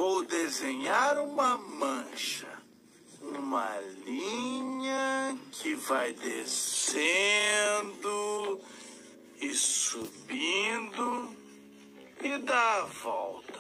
Vou desenhar uma mancha. Uma linha que vai descendo e subindo e dá a volta.